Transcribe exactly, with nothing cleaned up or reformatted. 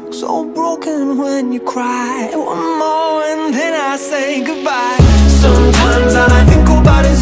So broken when you cry. One more and then I say goodbye. Sometimes all I think about is